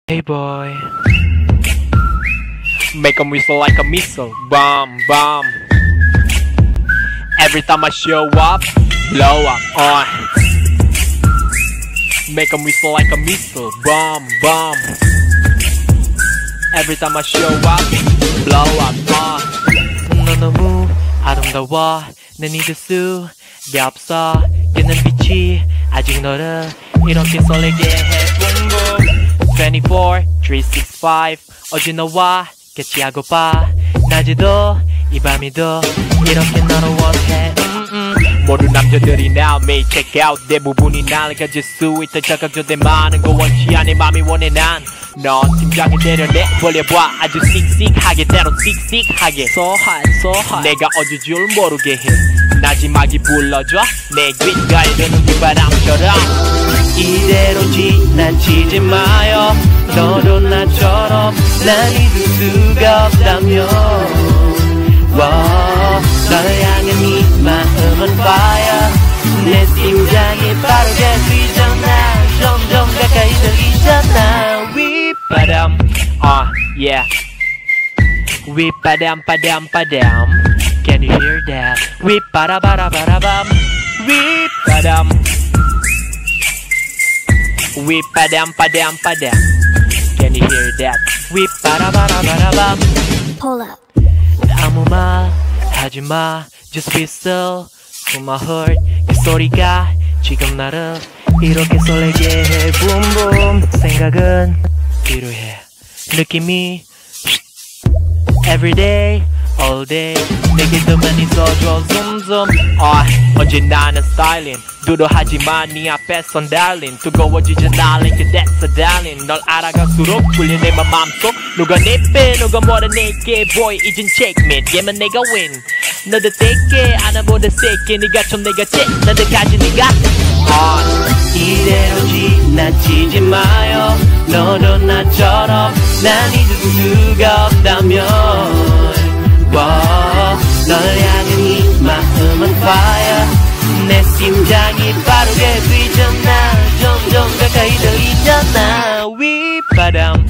Hey boy, make 'em whistle like a missile, bomb, bomb. Every time I show up, blow up, make 'em whistle like a missile, bomb, bomb. Every time I show up, blow up, 너 너무 아름다워, 난 잊을 수가 없어. 끄는 빛이 아직 너를 이렇게 설레게 해. boom 24, 365 어제 너와 같이 하고파. 낮에도 이 밤에도 이렇게 너를 원해. 모든 남자들이 now may check out. 대부분이 날 가질 수 있던 자각조대 많은 거 원치 않아. 맘이 원해 난. 넌 심장을 때려내 벌려봐 아주 씩씩하게 때론 씩씩하게 so hot so hot 내가 어쩔 줄 모르게 해. 나지막이 불러줘 내 귓가에 드는 휘바람처럼. 이대로 지나치지 마요. 너도 나처럼 날 잊을 수가 없다면 널 향한 이 마음은 fire. 내 심장이 빠르게 뛰잖아. 점점 가까이 들리잖아. 윗바람 yeah 윗바람 바람 바람. Can you hear that? 윗바라바라바라밤 윗바람 윗바람 바람 바람. Can you hear that? 윗바라바라바라밤. Pull up. 아무 말 하지마 Just be still to my heart. 그 소리가 지금 나를 이렇게 설레게 해. boom boom 생각은 필요해. 느낌이 every day all day 내게도만 있어줘 zoom zoom. 언제 나는 스타일링 두려하지만 네 앞에선 darling. 뜨거워지진 않을게 that's a darling. 널 알아갈수록 끌려 내 맘속. 누가 내 빼 누가 뭐라 내게 boy 이젠 checkmate. 얘만 내가 win. 너도 떼게 하나보다 세게 네가 좀 내가 째 나들까지 네가 이대로 지나치지 마요. 너도 나처럼 난 잊을 수가 없다면 널 향한 이 마음은 fire. 내 심장이 빠르게 뛰잖아. 점점 가까이 들리잖아. 윗바람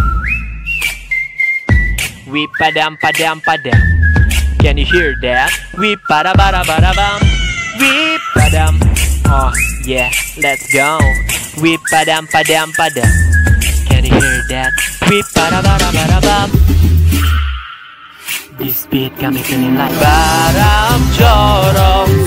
윗바람 바람 바람. Can you hear that? 윗바라바라바라밤 윗바람 yeah let's go. 윗바람 바람 바람. Can you hear that? 윗바라바라바라밤. This beat got me feeling like 바람처럼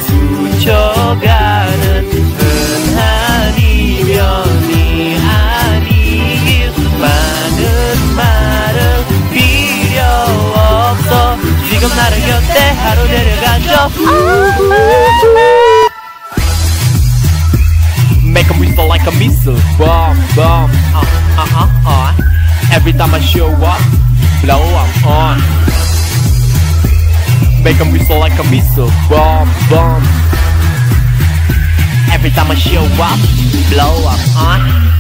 스쳐가는 흔한 인연이 아니길. 많은 말은 필요 없어. 지금 나를 곁에 하루 데려가줘. Make 'em whistle like a missile, bomb, bomb. Every time I show up, blow up, Make 'em whistle like a missile, bomb, bomb. Every time I show up, blow up,